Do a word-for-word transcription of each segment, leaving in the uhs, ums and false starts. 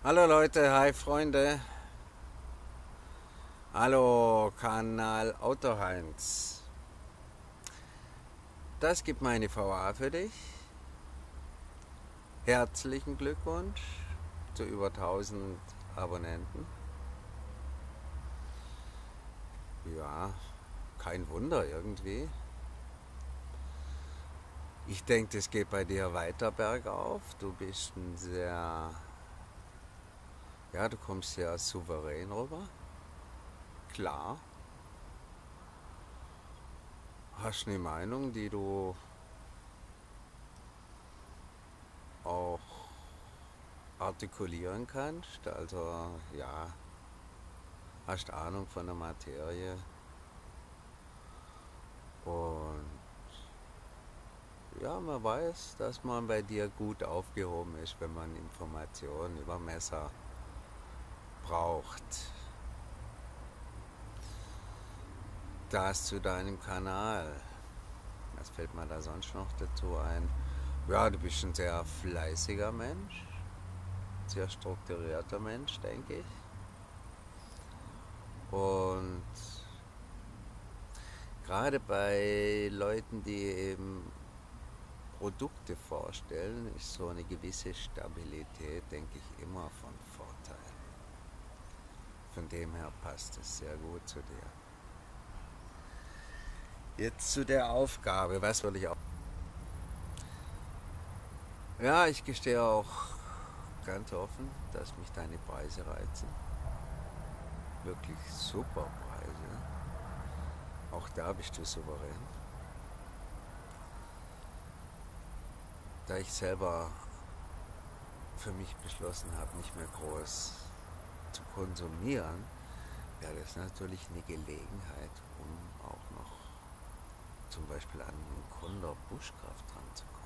Hallo Leute, hi Freunde. Hallo Kanal Autoheinz. Das gibt meine V A für dich. Herzlichen Glückwunsch zu über tausend Abonnenten. Ja, kein Wunder irgendwie. Ich denke, es geht bei dir weiter bergauf. Du bist ein sehr, ja, du kommst sehr souverän rüber. Klar, hast eine Meinung, die du auch artikulieren kannst. Also ja, hast Ahnung von der Materie und ja, man weiß, dass man bei dir gut aufgehoben ist, wenn man Informationen über Messer braucht. Das zu deinem Kanal. Was fällt mir da sonst noch dazu ein? Ja, du bist ein sehr fleißiger Mensch, sehr strukturierter Mensch, denke ich. Und gerade bei Leuten, die eben Produkte vorstellen, ist so eine gewisse Stabilität, denke ich, immer von Vorteil. Von dem her passt es sehr gut zu dir. Jetzt zu der Aufgabe, was würde ich auch... Ja, ich gestehe auch ganz offen, dass mich deine Preise reizen. Wirklich super Preise. Auch da bist du souverän. Da ich selber für mich beschlossen habe, nicht mehr groß zu konsumieren, wäre das natürlich eine Gelegenheit, um auch noch zum Beispiel an einen Konder Buschkraft ranzukommen.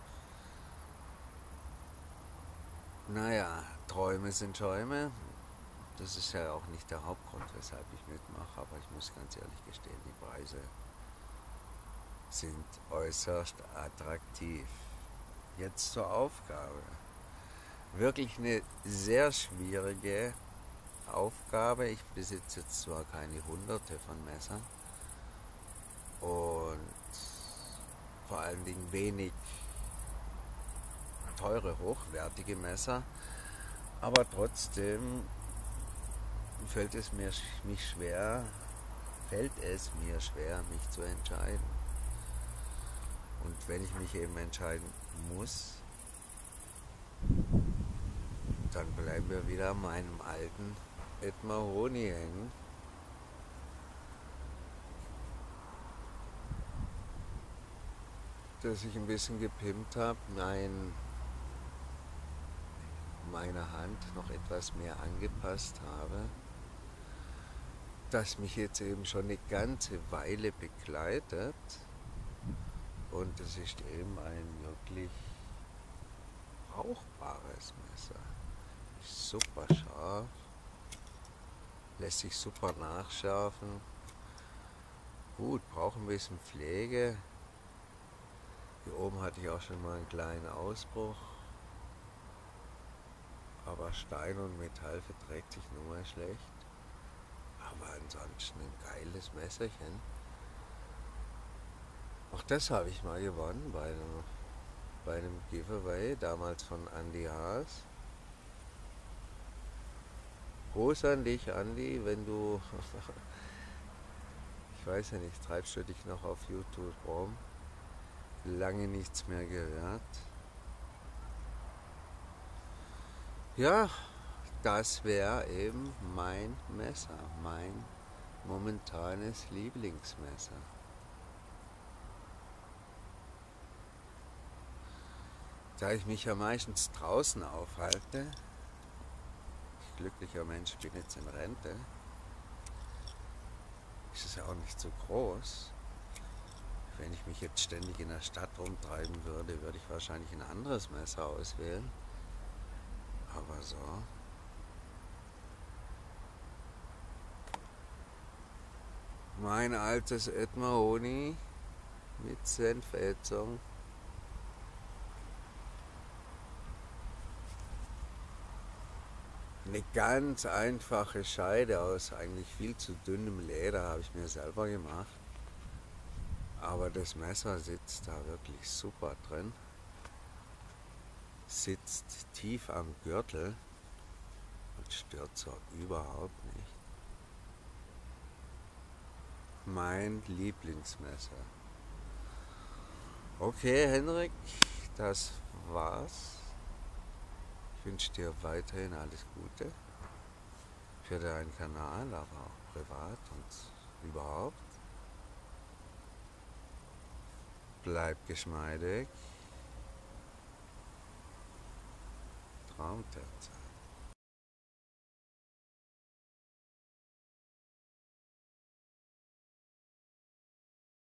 Naja, Träume sind Schäume. Das ist ja auch nicht der Hauptgrund, weshalb ich mitmache, aber ich muss ganz ehrlich gestehen, die Preise sind äußerst attraktiv. Jetzt zur Aufgabe. Wirklich eine sehr schwierige Aufgabe. Ich besitze jetzt zwar keine hunderte von Messern und vor allen Dingen wenig teure, hochwertige Messer, aber trotzdem fällt es mir mich schwer, fällt es mir schwer, mich zu entscheiden. Und wenn ich mich eben entscheiden muss, dann bleiben wir wieder an meinem alten Et Mahoni hängen. Das ich ein bisschen gepimpt habe, mein, meine Hand noch etwas mehr angepasst habe, das mich jetzt eben schon eine ganze Weile begleitet. Und es ist eben ein wirklich brauchbares Messer. Ist super scharf, lässt sich super nachschärfen. Gut, braucht ein bisschen Pflege. Hier oben hatte ich auch schon mal einen kleinen Ausbruch. Aber Stein und Metall verträgt sich nun mal schlecht. Aber ansonsten ein geiles Messerchen. Auch das habe ich mal gewonnen bei einem, bei einem Giveaway, damals von Andy Haas. Gruß an dich, Andy, wenn du, ich weiß ja nicht, treibst du dich noch auf YouTube rum? Lange nichts mehr gehört. Ja, das wäre eben mein Messer, mein momentanes Lieblingsmesser. Da ich mich ja meistens draußen aufhalte, ich glücklicher Mensch bin jetzt in Rente, ist es ja auch nicht so groß. Wenn ich mich jetzt ständig in der Stadt rumtreiben würde, würde ich wahrscheinlich ein anderes Messer auswählen. Aber so. Mein altes Et Mahoni mit Senfätzung. Eine ganz einfache Scheide aus eigentlich viel zu dünnem Leder habe ich mir selber gemacht. Aber das Messer sitzt da wirklich super drin. Sitzt tief am Gürtel und stört so überhaupt nicht. Mein Lieblingsmesser. Okay, Henrik, das war's. Ich wünsche dir weiterhin alles Gute für deinen Kanal, aber auch privat und überhaupt. Bleib geschmeidig. Traumtänzer.